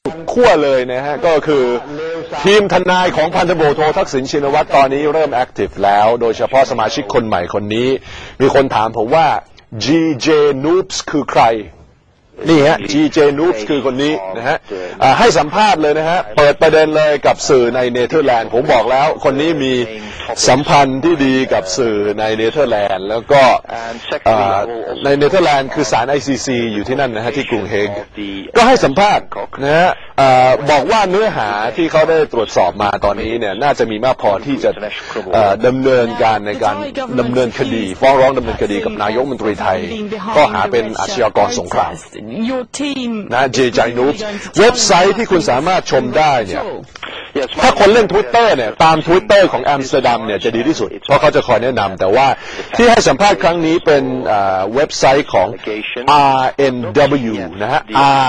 ขั้วเลยนะฮะก็คือทีมทนายของพันตำรวจโททักษิณชินวัตรตอนนี้เริ่มแอคทีฟแล้วโดยเฉพาะสมาชิกคนใหม่คนนี้มีคนถามผมว่า GJ Noobs คือใครนี่ฮะ GJ Noobs คือคนนี้นะฮะให้สัมภาษณ์เลยนะฮะเปิดประเด็นเลยกับสื่อในเนเธอร์แลนด์ผมบอกแล้วคนนี้มีสัมพันธ์ที่ดีกับสื่อในเนเธอร์แลนด์แล้วก็ในเนเธอร์แลนด์คือศาล ICC อยู่ที่นั่นนะฮะที่กรุงเฮกก็ให้สัมภาษณ์นะฮะบอกว่าเนื้อหาที่เขาได้ตรวจสอบมาตอนนี้เนี่ยน่าจะมีมากพอที่จะดำเนินการในการดำเนินคดีฟ้องร้องดำเนินคดีกับนายกรัฐมนตรีไทยข้อหาเป็นอาชญากรสงครามนะ JJ Noobs เว็บไซต์ที่คุณสามารถชมได้เนี่ยถ้าคนเล่น Twitter เนี่ยตาม Twitter ของอัมสเตอร์ดัมเนี่ยจะดีที่สุดเพราะเขาจะคอยแนะนำแต่ว่าที่ให้สัมภาษณ์ครั้งนี้เป็นเว็บไซต์ของ RNW นะฮะ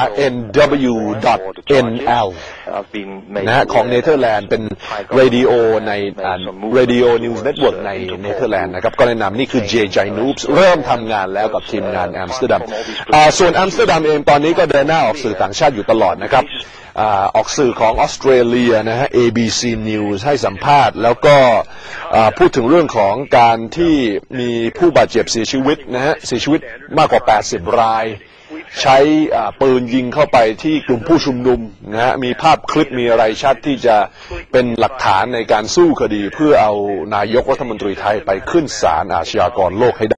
RNW.NL นะฮะของเนเธอร์แลนด์เป็นเรดิโอในRadio News Network ในเนเธอร์แลนด์นะครับก็แนะนำนี่คือ JJ Noobs เริ่มทำงานแล้วกับทีมงานอัมสเตอร์ดัมส่วนอัมสเตอร์ดัมเองตอนนี้ก็เดินหน้าออกสื่อต่างชาติอยู่ตลอดนะครับออกสื่อของออสเตรเลียนะฮะ ABC News ให้สัมภาษณ์แล้วก็พูดถึงเรื่องของการที่มีผู้บาดเจ็บเสียชีวิตนะฮะเสียชีวิตมากกว่า80รายใช้ปืนยิงเข้าไปที่กลุ่มผู้ชุมนุมนะฮะมีภาพคลิปมีอะไรชัดที่จะเป็นหลักฐานในการสู้คดีเพื่อเอานายกรัฐมนตรีไทยไปขึ้นศาลอาชญากรโลกให้ได้